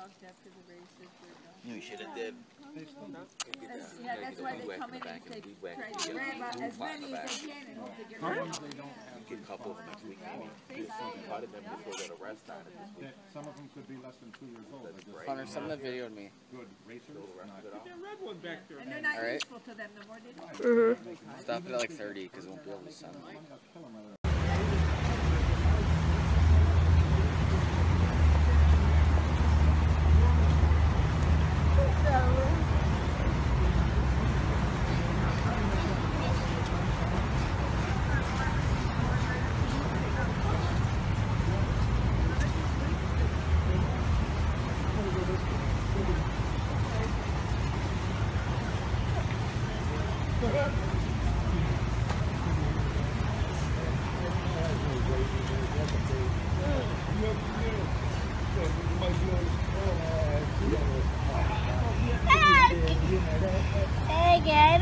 dogs after the races. You should have did. Yeah, that's why they come in and they try to grab as many as they can and hope they get rid of them. Get a couple of them next week, maybe. How did them before they got arrested on it this week? Some of them could be less than 2 years old. Hunter, some of the videoed me. Good racers. red one back there. And they're not Alright. useful to them no more, did they? Stop it at like 30 because it won't be able to send them. Hey guys.